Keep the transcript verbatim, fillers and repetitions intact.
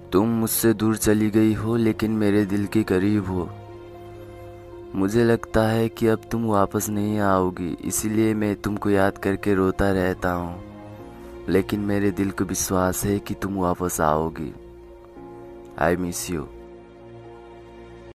तुम मुझसे दूर चली गई हो लेकिन मेरे दिल के करीब हो। मुझे लगता है कि अब तुम वापस नहीं आओगी, इसीलिए मैं तुमको याद करके रोता रहता हूँ। लेकिन मेरे दिल को विश्वास है कि तुम वापस आओगी। I miss you.